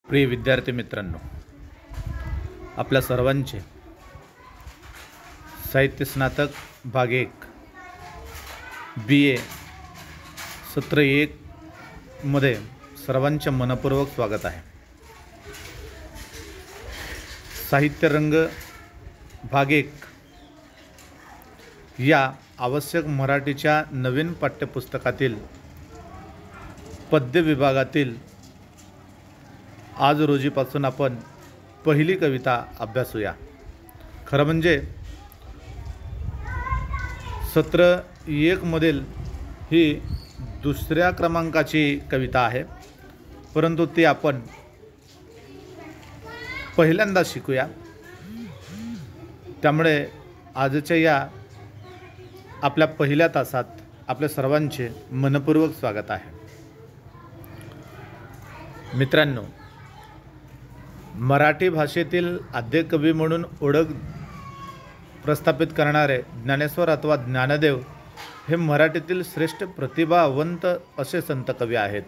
प्रिय विद्यार्थी मित्रांनो, आपल्या सर्वांचे साहित्य स्नातक भाग 1 BA सत्र 1 मध्ये सर्वांचे मनपूर्वक स्वागत आहे। साहित्य रंग भाग 1 या आवश्यक मराठीच्या नवीन पाठ्यपुस्तकातील पद्य विभागातील आज रोजीपासून आपण पहिली कविता अभ्यासूया। खरं म्हणजे सत्र 1 मधील ही दुसऱ्या क्रमांकाची कविता आहे, परंतु ती आपण पहिल्यांदा शिकूया। त्यामुळे आजच्या या आपल्या पहिल्या तासात आपल्या सर्वांचे मनपूर्वक स्वागत आहे। मित्रांनो, मराठी भाषेतील आद्य कवी म्हणून ओळख प्रस्थापित करणारे ज्ञानेश्वर अथवा ज्ञानदेव हे मराठीतील श्रेष्ठ प्रतिभावंत असे संत कवी आहेत।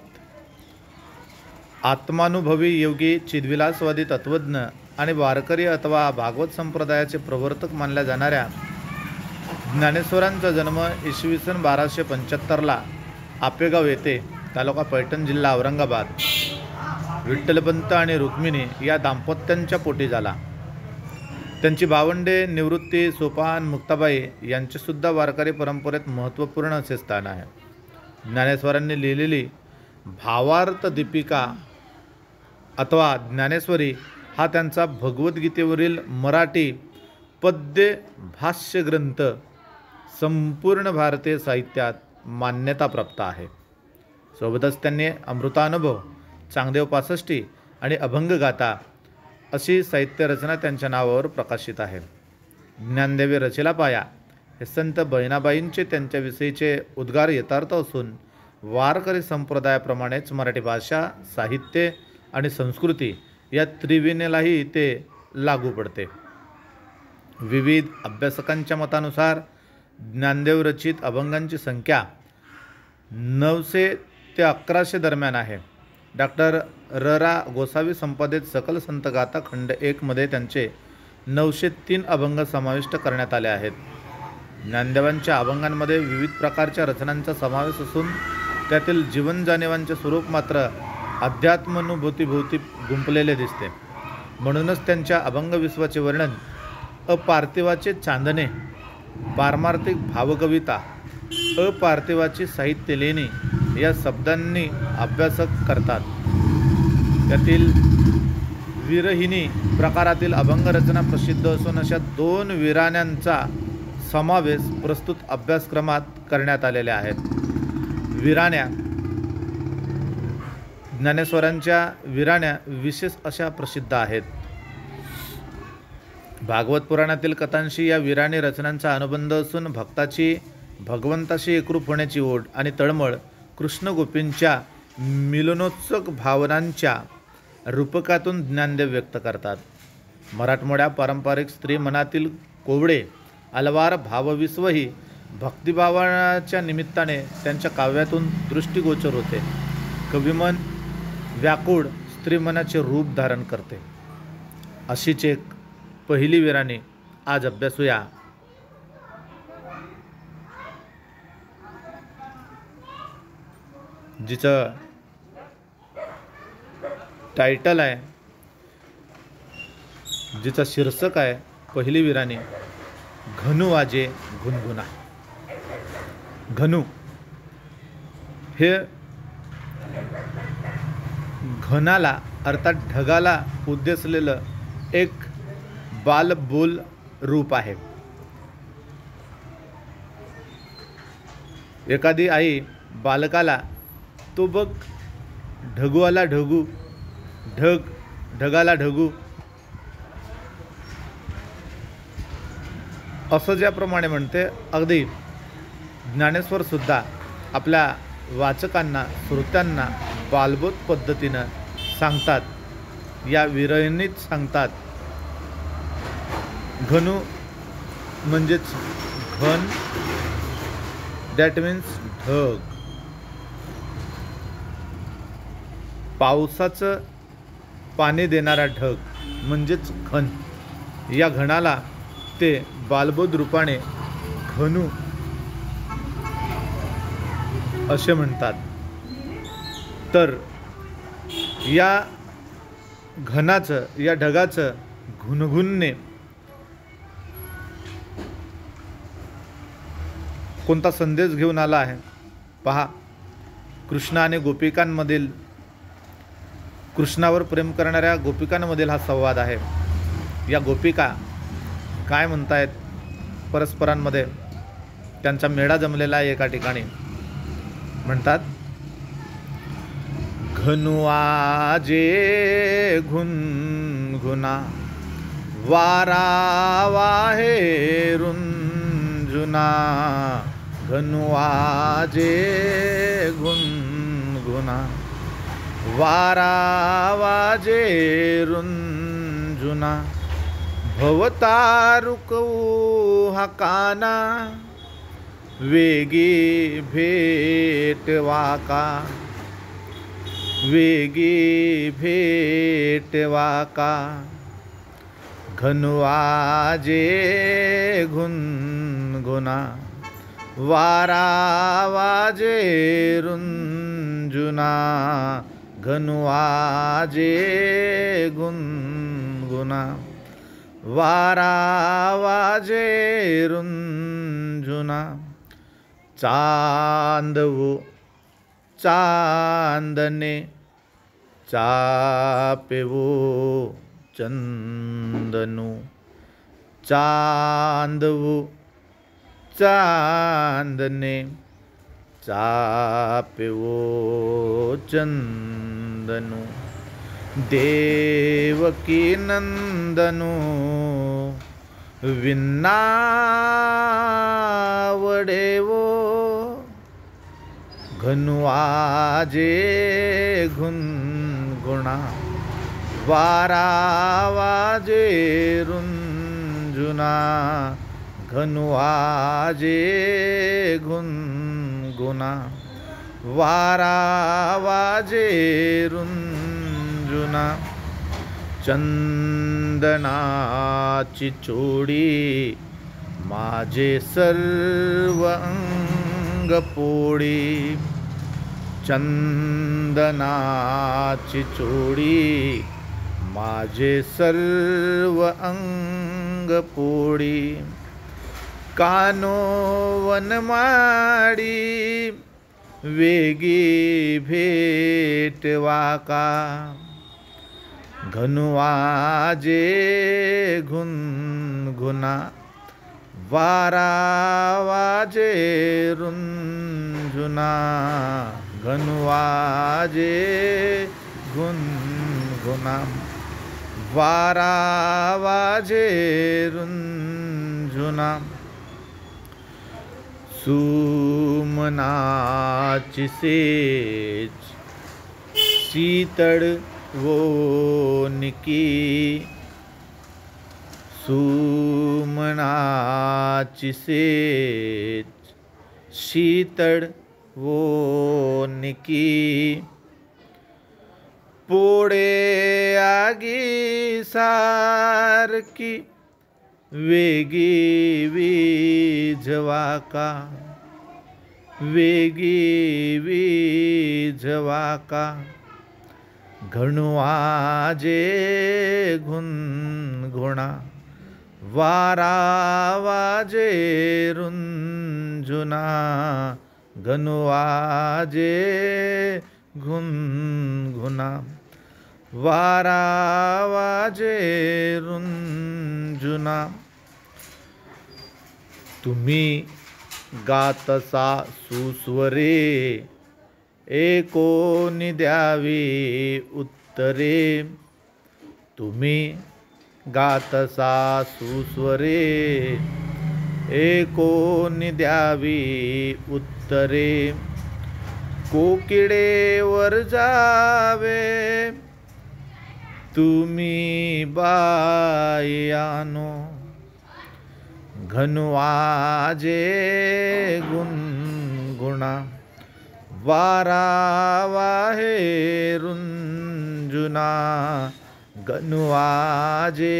आत्मानुभवी योगी, चिद्विलासवादी तत्वज्ञ आणि वारकरी अथवा भागवत संप्रदायाचे प्रवर्तक मानल्या जाणाऱ्या ज्ञानेश्वरांचा जन्म इसवी सन 1275ला आपेगाव येथे, तालुका पैठण, जिल्हा औरंगाबाद, विठ्ठलपंत आणि रुक्मिणी या दाम्पत्यांच्या पोटी झाला। त्यांची भावंडे निवृत्ती, सोपान, मुक्ताबाई यांचेसुद्धा वारकरी परंपरेत महत्त्वपूर्ण असे स्थान आहे। ज्ञानेश्वरांनी लिहिलेली भावार्थ दीपिका अथवा ज्ञानेश्वरी हा त्यांचा भगवद्गीतेवरील मराठी पद्य भाष्य ग्रंथ संपूर्ण भारतीय साहित्यात मान्यता प्राप्त आहे। सोबतच त्यांनी अमृतानुभव, चांगदेव पासष्टी आणि अभंगगाथा अशी साहित्य रचना त्यांच्या नावावर प्रकाशित आहे। ज्ञानदेवे रचिला पाया हे संत बहिणाबाईंचे त्यांच्याविषयीचे उद्गार यथार्थ असून वारकरी संप्रदायाप्रमाणेच मराठी भाषा, साहित्य आणि संस्कृती या त्रिवेणीलाही ते लागू पडते। विविध अभ्यासकांच्या मतानुसार ज्ञानदेव रचित अभंगांची संख्या 900 ते 1100 दरम्यान आहे। डॉक्टर र.रा. गोसावी संपादित सकल संत गाथा खंड 1 मध्ये त्यांचे 903 अभंग समाविष्ट करण्यात आले आहेत। ज्ञानदेवांच्या अभंगांमध्ये विविध प्रकारच्या रचनांचा समावेश असून त्यातील जीवन जाणीवांचे स्वरूप मात्र अध्यात्मानुभूतीभोवती गुंफलेले दिसते। म्हणूनच त्यांच्या अभंग विश्वाचे वर्णन अपार्थिवाचे चांदणे, पारमार्थिक भावकविता, अपार्थिवाची साहित्य लेणी या शब्दांनी अभ्यासक करतात। त्यातील विरहिणी प्रकारातील अभंग रचना प्रसिद्ध असून अशा 2 विराण्यांचा समावेश प्रस्तुत अभ्यासक्रमात करण्यात आलेल्या आहेत। विराण्या, ज्ञानेश्वरांच्या विराण्या विशेष अशा प्रसिद्ध आहेत। भागवत पुराणातील कथांशी या विराणी रचनांचा अनुबंध असून भक्ताची भगवंताशी एकरूप होण्याची ओढ आणि तळमळ कृष्ण गोपींच्या मिलनोत्सुक भावनांच्या रूपकातून ज्ञानदेव व्यक्त करतात। मराठमोळ्या पारंपरिक स्त्री मनातील कोवळे अलवार भावविश्वही भक्तिभावाच्या निमित्ताने त्यांच्या काव्यातून दृष्टिगोचर होते। कविमन व्याकुळ स्त्रीमनाचे रूप धारण करते। अशीच एक पहिली विराणी आज अभ्यासूया। जिचं टायटल आहे, जिचं शीर्षक आहे पहिली विराणी घनु वाजे गुणगुणा। घनु हे घनाला अर्थात ढगाला उद्देशलेलं एक बालबोल रूप आहे। एखादी आई बालकाला तो बघ ढगू आला ढगू, ढग ढगाला ढगू असं ज्याप्रमाणे म्हणते, अगदी ज्ञानेश्वर सुद्धा आपल्या वाचकांना, श्रोत्यांना बालबोध पद्धतीनं सांगतात, या विरहिणीत सांगतात। घनु म्हणजेच घन, दॅट मीन्स ढग। पावसाचं पाणी देणारा ढग म्हणजेच घन, या घनाला ते बालबोध रूपाने घनू असे म्हणतात. तर या घनाचं, या ढगाचं घुनघुनणे कोणता संदेश घेऊन आला आहे पहा. कृष्ण आणि गोपिकांमधील, कृष्णावर प्रेम करणाऱ्या गोपिकांमधील हा संवाद आहे. या गोपिका काय म्हणतायत परस्परांमध्ये, त्यांचा मेळा जमलेला आहे एका ठिकाणी. म्हणतात, घनुआजे घुनघुना वारा वाहे रुंजुना, घनुआजे घुनघुना वारा वाजे रुंजुना, भवतारुकऊ हा काना वेगी भेटवा का, वेगी भेटवा का, घनुआजे घुनघुना वारा वाजे रुंजुना, घनुआजे घुनघुना वारा वाजे रुंजुना, चांदवो चांदने चापेवो चंदनु, चांदवो चांदने चापेवो चंदनु, देवकी नंदनु विन्नावडेवो, घनुआजे घुनघुना वारा वाजे रुंजुना, घनुआजे घुनघुना वारा वाजे रुंजुना, चंदनाची चोडी माझे सर्व अंग पोळी, चंदनाची चोडी माझे सर्व अंग पोळी, कानो वनमाडी वेगी भेटवा का, घनुआजे घुनघुना वारा वाजे रुंजुना, घनुआजे घुनघुना वारा वाजे रुंजुना, सुमनाची सेज शीतळ वोनिकी, सुमनाची सेज शीतळ वोनिकी, पोळे आगी सारखी वेगी विझवा का, वेगी विझवा का, घनुआजे घुनघुना वारा वाजे रुंजुना, घनुआजे घुनघुना वारा वाजे रुंजुना, तुम्ही गातसा सुस्वरे एकोनी द्यावी उत्तरे, तुम्ही गातसा सुस्वरे एकोनी द्यावी उत्तरे, कोकिळेवर जावे तुम्ही बायानो, घनुआजे घुनघुना वारा वाहे रुंजुना गणवाजे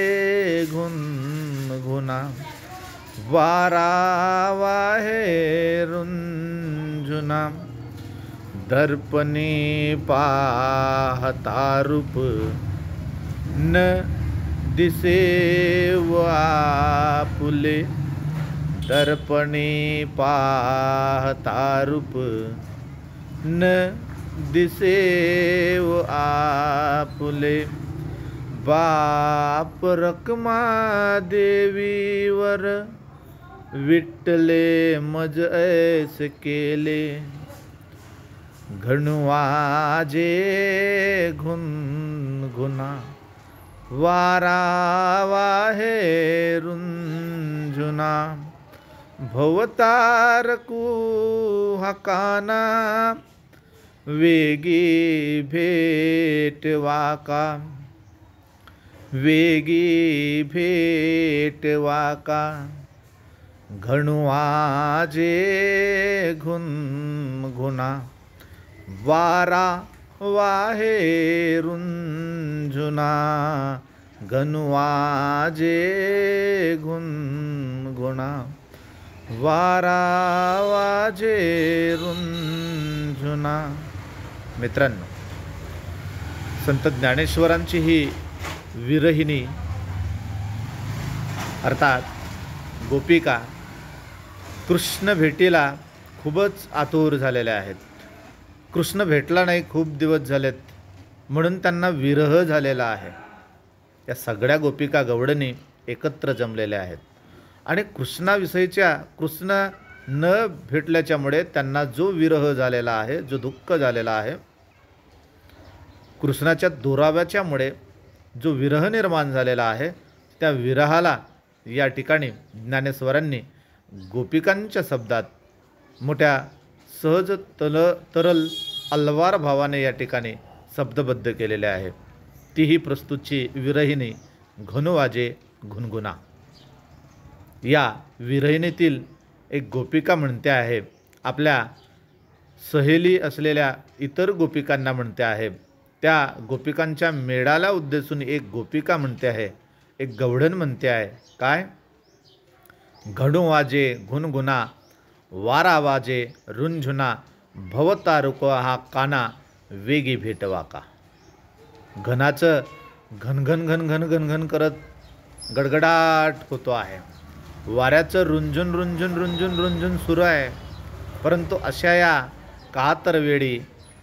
घुनघुना वारा वाहे रुंजुना दर्पणे पाहता रूप न दिसे व आपुले दर्पणे पाहता रूप न दिसे व आपुले बाप रखमा देवीवर विठ्ठले मज ऐस केले घणवाजे घुनघुना वारा वाहे रुंजुना भवतारकू हकाना वेगी भेटवा का वेगी भेटवा का घणवाजे घुनघुना वारा वाहे रुंजुना घणवाजे घुनघुना वारा वाजे रुंजुना. मित्रांनो, संत ज्ञानेश्वरांची ही विरहिणी अर्थात गोपिका कृष्ण भेटीला खूपच आतुर झालेल्या आहेत. कृष्ण भेटला नाही, खूप दिवस झालेत, म्हणून त्यांना विरह झालेला आहे. या सगळ्या गोपिका गवळणी एकत्र जमलेल्या आहेत आणि कृष्णाविषयीच्या कृष्ण न भेटल्याच्यामुळे त्यांना जो विरह झालेला आहे, जो दुःख झालेला आहे, कृष्णाच्या दुराव्याच्यामुळे जो विरह निर्माण झालेला आहे, त्या विरहाला या ठिकाणी ज्ञानेश्वरांनी गोपिकांच्या शब्दात मोठ्या सहज तरल अलवार भावाने या ठिकाणी शब्दबद्ध केलेले आहे. तीही प्रस्तुतची विरहिणी घणवाजे घुनघुना. या विरहिणीतील एक गोपिका म्हणते आहे, आपल्या सहेली असलेल्या इतर गोपिकांना म्हणते आहे, त्या गोपिकांच्या मेळाला उद्देशून एक गोपिका म्हणते आहे, एक गवळण म्हणते आहे, काय? घणवाजे घुनघुना वारा वाजे रुंझुना भवतारुको हा काना वेगी भेटवा का. घनाचं घनघन घनघन घनघन करत गडगडाट होतो आहे. वाऱ्याचं रुंझुन रुंझुन रुंझुन रुंझुन सुरू आहे. परंतु अशा या कातर वेळी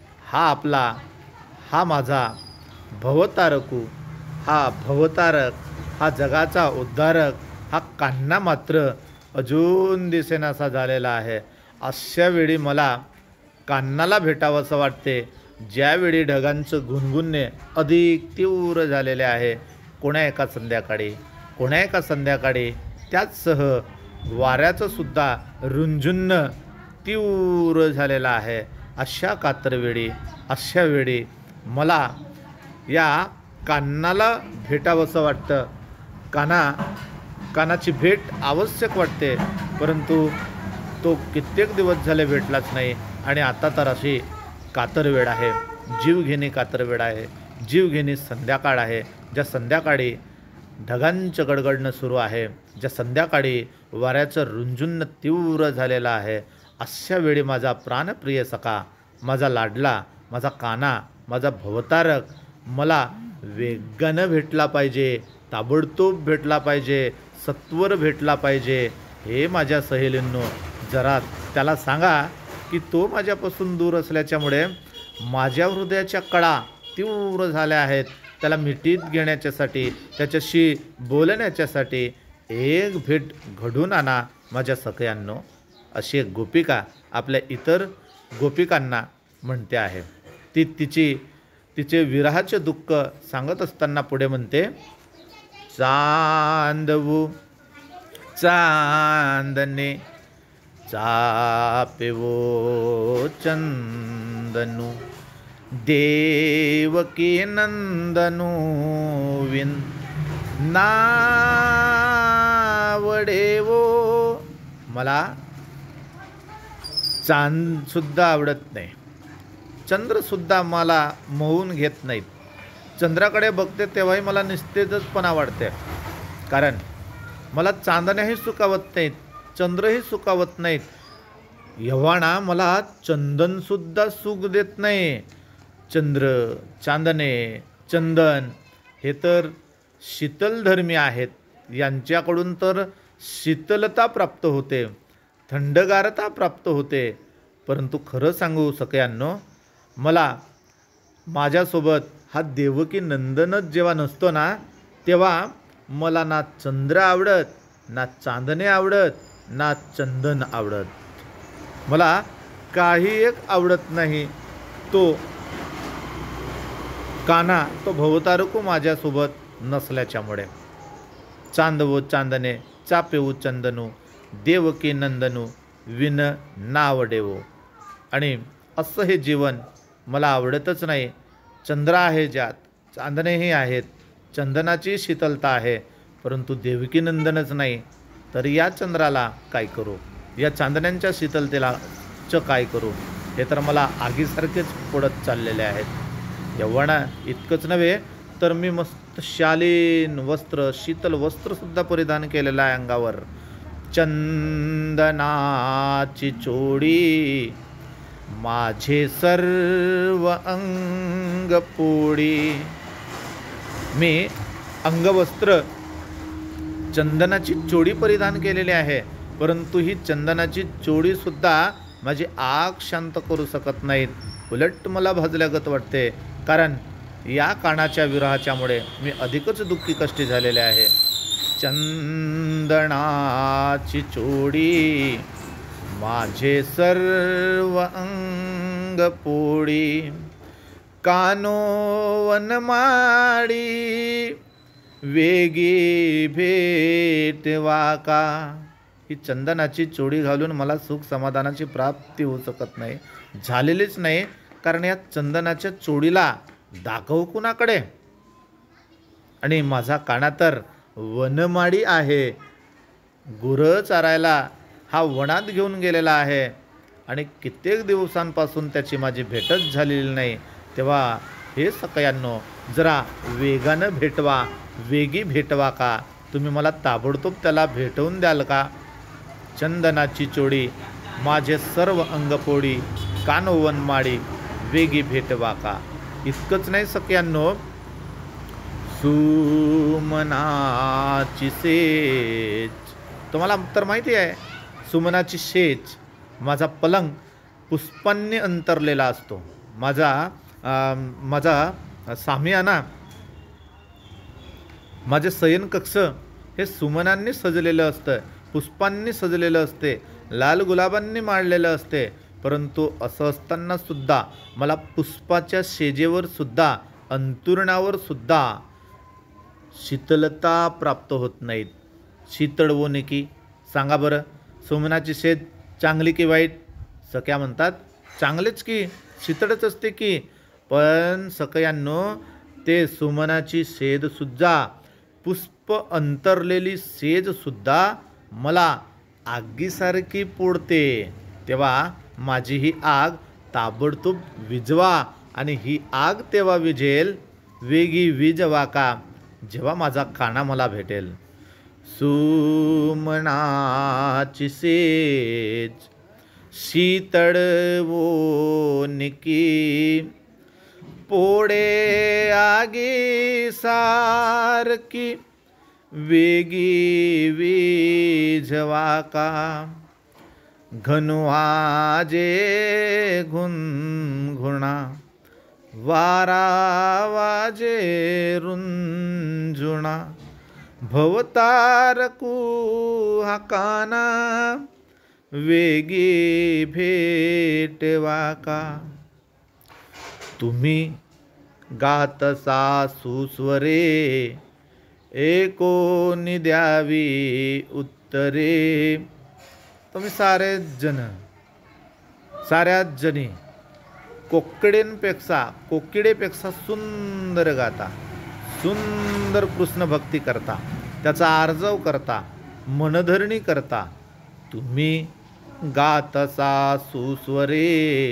हा माझा भवतारकू, हा भवतारक, हा जगाचा उद्धारक, हा कान्हा मात्र अजून दिसेनासा झालेला आहे. अशा वेळी मला कान्हाला भेटावंसं वाटते, ज्यावेळी ढगांचं गुणगुणणे अधिक तीव्र झालेले आहे. कोण्या एका संध्याकाळी त्याचसह वाऱ्याचं सुद्धा रुंझुन्न तीव्र झालेलं आहे. अशा वेळी मला या कान्हाला भेटावंसं वाटतं. कानाची भेट आवश्यक वाटते, परंतु तो कित्येक दिवस झाले भेटलाच नाही. आणि आता तर अशी कातरवेळ आहे, जीवघेणी कातरवेळ आहे, जीवघेणी संध्याकाळ आहे. ज्या संध्याकाळी ढगांचं गडगडणं सुरू आहे, ज्या संध्याकाळी वाऱ्याचं रुंझुन्न तीव्र झालेलं आहे, अशा वेळी माझा प्राणप्रिय सखा, माझा लाडला, माझा काना, माझा भवतारक मला वेगानं भेटला पाहिजे, ताबडतोब भेटला पाहिजे, सत्वर भेटला पाहिजे. हे माझ्या सहेलींनो, जरा त्याला सांगा की तो माझ्यापासून दूर असल्याच्यामुळे माझ्या हृदयाच्या कळा तीव्र झाल्या आहेत. त्याला मिठीत घेण्याच्यासाठी, त्याच्याशी बोलण्याच्यासाठी एक भेट घडून आणा माझ्या सखयांनो. अशी एक गोपिका आपल्या इतर गोपिकांना म्हणते आहे. ती तिचे विरहाचे दुःख सांगत असताना पुढे म्हणते, चांदवू चांदणे चापेवो चंदनु देवकी नंदनु विन नावडेवो. मला चांदसुद्धा आवडत नाही, चंद्रसुद्धा मला मोहून घेत नाहीत. चंद्राकडे बघते तेव्हाही मला निस्तेजपणा वाटते, कारण मला चांदण्याही सुखावत नाहीत, चंद्रही सुखावत नाहीत. एव्हाना मला चंदनसुद्धा सुख देत नाही. चंद्र, चांदणे, चंदन हे तर शीतलधर्मी आहेत, यांच्याकडून तर शीतलता प्राप्त होते, थंडगारता प्राप्त होते. परंतु खरं सांगू सगळ्यांनो, मला माझ्यासोबत हा देवकी नंदनच जेव्हा नसतो ना, तेव्हा मला ना चंद्र आवडत, ना चांदणे आवडत, ना चंदन आवडत. मला काही एक आवडत नाही. तो काना, तो भवतारकू माझ्यासोबत नसल्याच्यामुळे. चांदवो चांदणे चापेऊ चंदनू, देवकी नंदनू विन नावडेवो. आणि असं हे जीवन मला आवडतच नाही. चंद्र आहे ज्यात, चांदणेही आहेत, चंदनाची शीतलता आहे, परंतु देवकी नंदनच नाही. तर या चंद्राला काय करू, या चांदण्यांच्या शीतलतेला काय करू, हे तर मला आगीसारखेच पडत चाललेले आहेत. एवढा इतकंच नव्हे, तर मी मस्त शालीन वस्त्र, शीतल वस्त्रसुद्धा परिधान केलेलं आहे अंगावर. चंदनाची चोडी माझे सर्व अंग पोळी. मी अंगवस्त्र चंदनाची चोडी परिधान केलेली आहे, परंतु ही चंदनाची चोडीसुद्धा माझी आग शांत करू शकत नाहीत. उलट मला भाजल्यागत वाटते, कारण या कानाच्या विरहाच्यामुळे मी अधिकच दुःखी कष्टी झालेले आहे. चंदनाची चोडी माझे सर्व अंग पोळी, कानो वनमाडी वेगी भेटवा का. ही चंदनाची चोडी घालून मला सुख समाधानाची प्राप्ती होऊ शकत नाही, झालेलीच नाही. कारण या चंदनाच्या चोडीला दाखवू कुणाकडे. आणि माझा काना तर वनमाडी आहे, गुरं चारायला हा वनात घेऊन गेलेला आहे, आणि कित्येक दिवसांपासून त्याची माझी भेटच झालेली नाही. तेव्हा हे सगळ्यांनो, जरा वेगानं भेटवा, वेगी भेटवा का. तुम्ही मला ताबडतोब त्याला भेटवून द्याल का. चंदनाची चोडी माझे सर्व अंगपोळी, कानो वनमाडी वेगी भेटवा का. इतकंच नाही सगळ्यांनो, सुमनाची सेज, तुम्हाला तर माहिती आहे, सुमनाची शेज, माझा पलंग पुष्पांनी अंतरलेला असतो. माझा सामियाना, माझे शयनकक्ष हे सुमनांनी सजलेलं असतं, पुष्पांनी सजलेलं असते, लाल गुलाबांनी माळलेलं असते. परंतु असं असताना सुद्धा मला पुष्पाच्या शेजेवर सुद्धा, अंतुरणावर सुद्धा शीतलता प्राप्त होत नाहीत. शीतळवोने की सांगा बरं, सुमनाची शेज चांगली की वाईट. सख्या म्हणतात चांगलेच की, शीतळच असते की. पण सखयांनो, ते सुमनाची शेजसुद्धा, पुष्प अंतरलेली शेजसुद्धा मला आगीसारखी पोडते. तेव्हा माझी ही आग ताबडतोब विझवा, आणि ही आग तेव्हा विझेल, वेगी विझवा का, जेव्हा माझा काना मला भेटेल. सुमनाची सेज शीतळवोनिकी, पोडे आगी सारखी वेगी विझवा का. घनवाजे घुणघुणा, वारा वाजे रुंजुणा, भवतारकू हा काना वेगी भेटवा का. तुम्ही गातसा सुस्वरे, एकोनी द्यावी उत्तरे. तुम्ही साऱ्याच जणी कोकिडेपेक्षा सुंदर गाता, सुंदर कृष्ण भक्ती करता, त्याचा आर्जव करता, मनधरणी करता. तुम्ही गातसा सुस्वरे,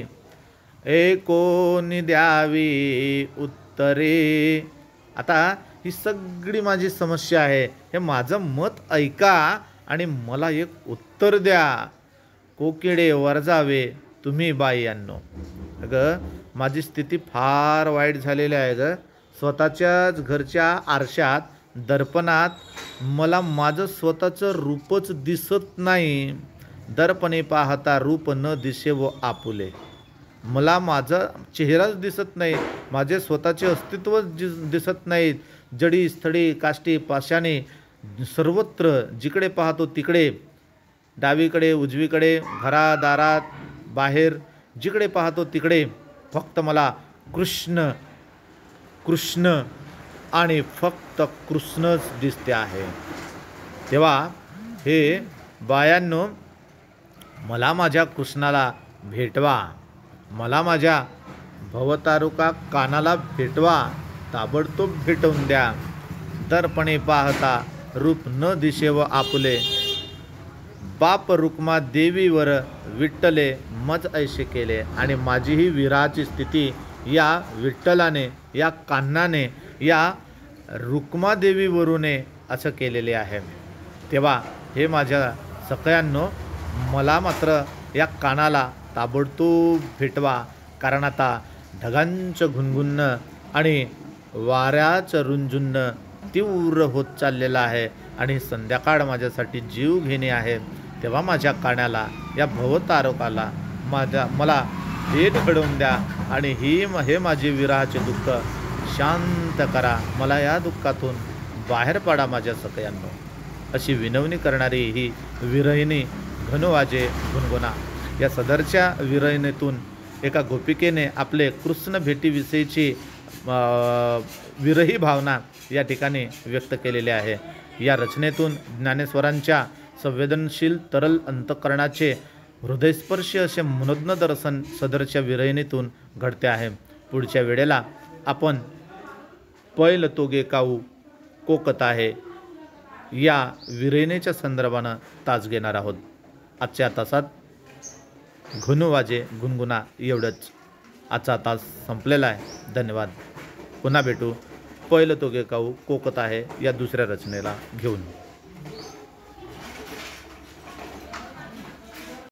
कोणी द्यावी उत्तरे. आता ही सगळी माझी समस्या आहे, हे माझं मत ऐका आणि मला एक उत्तर द्या. कोकिळे वरजावे तुम्ही बायांनो. अगं माझी स्थिती फार वाईट झालेली आहे ग. स्वतःच्याच घरच्या आरशात दर्पणात मला माझं स्वतःचं रूपच दिसत नाही. दर्पणे पाहता रूप न दिसे व आपुले. मला माझा चेहराच दिसत नाही, माझे स्वतःचे अस्तित्वच दिसत नाहीत. जडी स्थळी काष्टी पाशाने सर्वत्र जिकडे पाहतो तिकडे, डावीकडे उजवीकडे घरादारात बाहेर जिकडे पाहतो तिकडे फक्त मला कृष्ण कृष्ण आणि फक्त कृष्णच दिसते आहे. तेव्हा हे बायांनो, मला माझ्या कृष्णाला भेटवा, मला माझ्या भवतारुका कानाला भेटवा, ताबडतोब भेटवून द्या. दर्पणे पाहता रूप न दिसे व आपुले. बाप रुक्मा देवीवर विठ्ठले मज ऐसे केले. आणि माझी ही विरहाची स्थिती या विठ्ठलाने, या कान्हाने, या रुक्मादेवीवरून असं केलेले आहे. तेव्हा हे माझ्या सगळ्यांनो, मला मात्र या कानाला ताबडतोब भेटवा. कारण आता ढगांचं घुणघुणणं आणि वाऱ्याचं रुंजुणणं तीव्र होत चाललेलं आहे आणि संध्याकाळ माझ्यासाठी जीव घेणे आहे. तेव्हा माझ्या कानाला, या भवतारकाला मला भेट घडवून द्या आणि हे माझे विरहाचे दुःख शांत करा. मला या दुःखातून बाहेर पाडा माझ्या सगळ्यांनो. अशी विनवणी करणारी ही विरहिणी घनुवाजे गुणगुणा. या सदरच्या विरहिणीतून एका गोपिकेने आपले कृष्ण भेटीविषयीची विरही भावना या ठिकाणी व्यक्त केलेली आहे. या रचनेतून ज्ञानेश्वरांच्या संवेदनशील तरल अंतःकरणाचे हृदयस्पर्शी असे मनोज्ञ दर्शन सदरच्या विरहिणीतून घडते आहे. पुढच्या वेळेला आपण पैल तोगे काऊ कोकत आहे या विरहिणीच्या संदर्भानं तास घेणार आहोत. आजच्या तासात घुनुवाजे गुणगुणा एवढंच. आजचा तास संपलेला आहे. धन्यवाद. पुन्हा भेटू पैल तोगे काऊ कोकत आहे या दुसऱ्या रचनेला घेऊन.